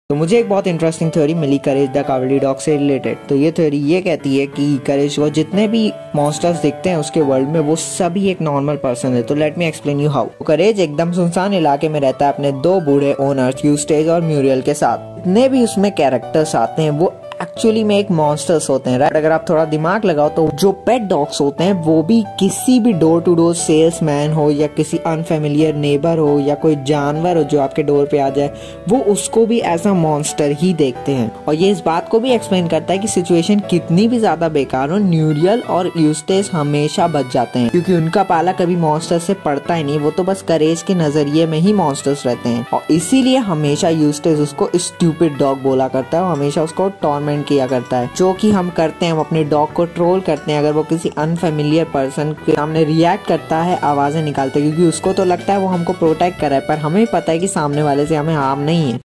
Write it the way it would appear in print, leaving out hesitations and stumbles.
तो मुझे एक बहुत इंटरेस्टिंग थ्योरी मिली करेज द कावर्डी डॉग से रिलेटेड। तो ये थ्योरी ये कहती है कि करेज को जितने भी मॉन्स्टर्स दिखते हैं उसके वर्ल्ड में वो सभी एक नॉर्मल पर्सन है। तो let me explain you how. Courage एकदम सुनसान इलाके में रहता है अपने दो बूढ़े ओनर्स यूस्टेज और म्यूरियल के साथ। जितने भी उसमें कैरेक्टर्स आते हैं वो एक्चुअली में एक मॉन्स्टर्स होते हैं, राइट। अगर आप थोड़ा दिमाग लगाओ तो जो पेट डॉग्स होते हैं वो भी किसी भी डोर टू डोर सेल्समैन हो या किसी अनफेमिलियर नेबर हो या कोई जानवर हो जो आपके डोर पे आ जाए, वो उसको भी एज अ मॉन्स्टर ही देखते हैं। और ये इस बात को भी एक्सप्लेन करता है कि सिचुएशन कितनी भी ज्यादा बेकार हो, न्यूरियल और यूस्टेज हमेशा बच जाते हैं क्योंकि उनका पाला कभी मॉन्स्टर से पड़ता ही नहीं। वो तो बस करेज के नजरिए में ही मॉन्स्टर्स रहते हैं और इसीलिए हमेशा यूस्टेज उसको स्टूपिड डॉग बोला करता है और हमेशा उसको टॉर्मेंट किया करता है, जो कि हम करते हैं। हम अपने डॉग को ट्रोल करते हैं अगर वो किसी अनफेमिलियर पर्सन के सामने रिएक्ट करता है आवाजें निकालते, क्योंकि उसको तो लगता है वो हमको प्रोटेक्ट कर रहा है, पर हमें पता है कि सामने वाले से हमें हार्म नहीं है।